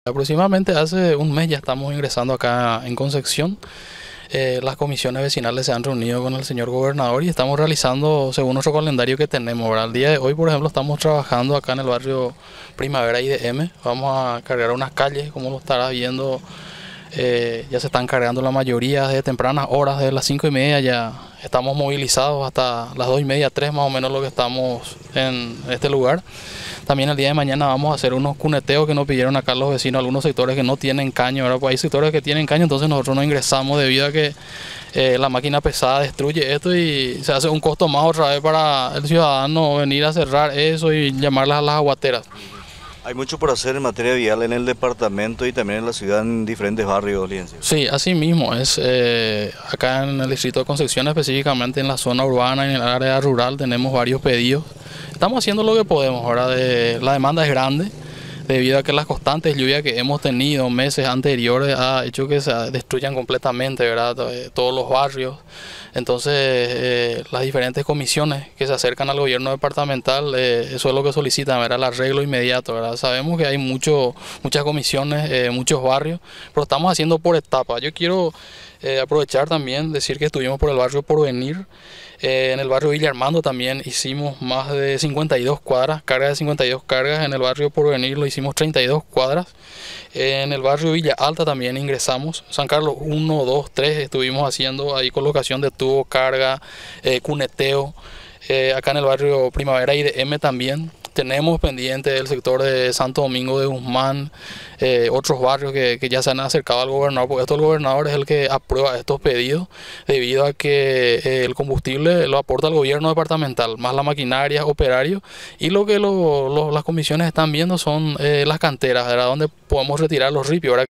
Aproximadamente hace un mes ya estamos ingresando acá en Concepción. Las comisiones vecinales se han reunido con el señor gobernador y estamos realizando según nuestro calendario que tenemos, ¿verdad? El día de hoy, por ejemplo, estamos trabajando acá en el barrio Primavera IDM. Vamos a cargar unas calles, como lo estarás viendo. Ya se están cargando la mayoría desde tempranas horas, desde las 5:30 ya estamos movilizados hasta las 2:30, 3 más o menos lo que estamos en este lugar. También el día de mañana vamos a hacer unos cuneteos que nos pidieron acá los vecinos, algunos sectores que no tienen caño, ¿verdad? Pues hay sectores que tienen caño, entonces nosotros no ingresamos debido a que la máquina pesada destruye esto y se hace un costo más otra vez para el ciudadano venir a cerrar eso y llamarlas a las aguateras. Hay mucho por hacer en materia vial en el departamento y también en la ciudad, en diferentes barrios, licenciado. Sí, así mismo es. Acá en el distrito de Concepción, específicamente en la zona urbana y en el área rural, tenemos varios pedidos. Estamos haciendo lo que podemos, ahora la demanda es grande debido a que las constantes lluvias que hemos tenido meses anteriores ha hecho que se destruyan completamente, ¿verdad? Todos los barrios. Entonces, las diferentes comisiones que se acercan al gobierno departamental, eso es lo que solicitan, ¿verdad? El arreglo inmediato, ¿verdad? Sabemos que hay muchas comisiones, muchos barrios, pero estamos haciendo por etapas. Yo quiero aprovechar también, decir que estuvimos por el barrio Porvenir. En el barrio Villa Armando también hicimos más de 52 cuadras, carga de 52 cargas. En el barrio Porvenir lo hicimos 32 cuadras. En el barrio Villa Alta también ingresamos. San Carlos 1, 2, 3 estuvimos haciendo ahí colocación de tubo, carga, cuneteo. Acá en el barrio Primavera IDM también. Tenemos pendiente el sector de Santo Domingo de Guzmán, otros barrios que ya se han acercado al gobernador, porque el gobernador es el que aprueba estos pedidos, debido a que el combustible lo aporta el gobierno departamental, más la maquinaria, operarios, y lo que las comisiones están viendo son las canteras, ¿verdad? Donde podemos retirar los ripios, ¿verdad?